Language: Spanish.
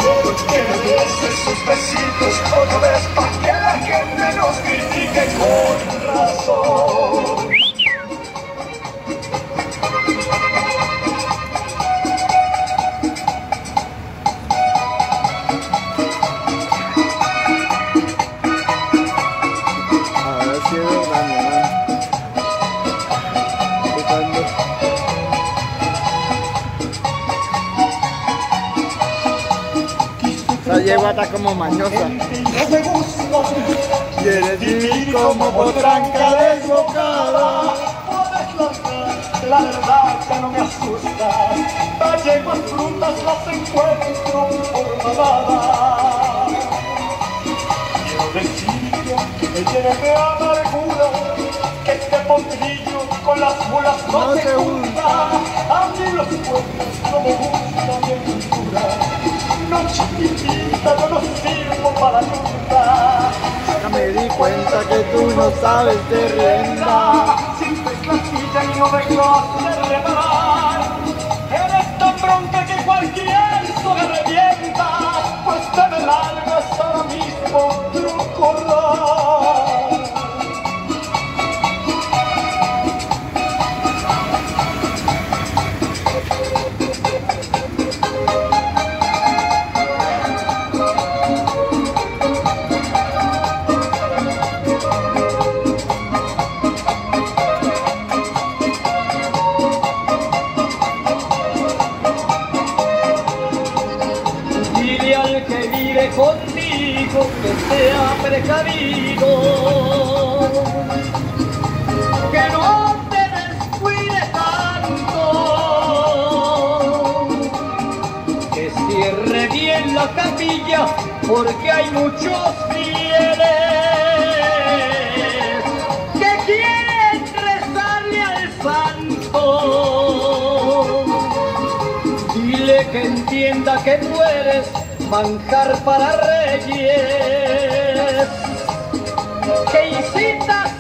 Que me des sus besitos otra vez para que la gente nos critique con razón. La yegua está como mañosa. Quieres vivir como potranca desbocada. La verdad que no me asusta. Las yeguas frutas las encuentro por manada. Quiero decirte que me llene de amargura que este potrillo con las mulas no se junta. A mí los pueblos no me gustan mi cultura. No, chiquitita, yo no sirvo para nunca. Ya me di cuenta que tú no sabes de rienda. Siempre clasilla y no vengo a hacerle parar. Eres tan bronca que cualquier me revienta. Pues te me largas ahora mismo tu corral. Contigo que sea precavido, que no te descuide tanto, que cierre bien la capilla porque hay muchos fieles que quieren rezarle al santo. Dile que entienda que tú eres manjar para reyes, que incitas